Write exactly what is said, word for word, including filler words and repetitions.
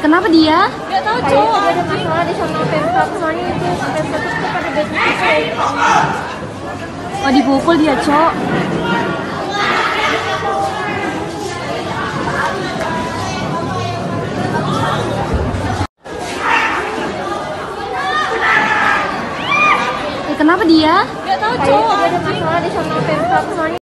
Kenapa dia? Gak tahu Kayaknya cowok dia ada anjing. masalah di sama Pemkap, soalnya itu Pemkap itu pada bad. Oh, dipukul dia, Cok. Eh, kenapa dia? Gak tahu Kayaknya cowok dia ada anjing. masalah di sama Pemkap, soalnya